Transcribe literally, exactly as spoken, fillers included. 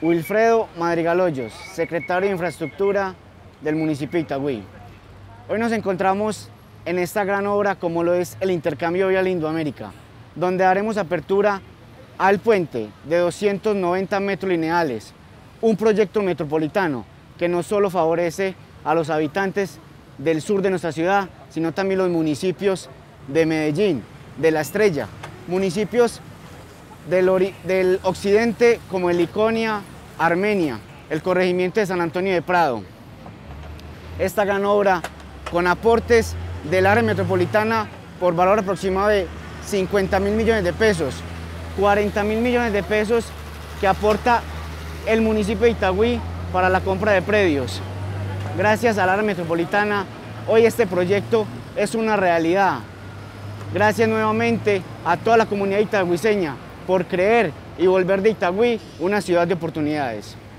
Wilfredo Madrigal Hoyos, secretario de Infraestructura del municipio de Itagüí. Hoy nos encontramos en esta gran obra como lo es el intercambio vial Indoamérica, donde daremos apertura al puente de doscientos noventa metros lineales, un proyecto metropolitano que no solo favorece a los habitantes del sur de nuestra ciudad, sino también los municipios de Medellín, de La Estrella, municipios del, del occidente como el Liconia, Armenia, el corregimiento de San Antonio de Prado. Esta gran obra con aportes del área metropolitana por valor aproximado de cincuenta mil millones de pesos, cuarenta mil millones de pesos que aporta el municipio de Itagüí para la compra de predios. Gracias al área metropolitana, hoy este proyecto es una realidad. Gracias nuevamente a toda la comunidad itagüiseña por creer y volver de Itagüí una ciudad de oportunidades.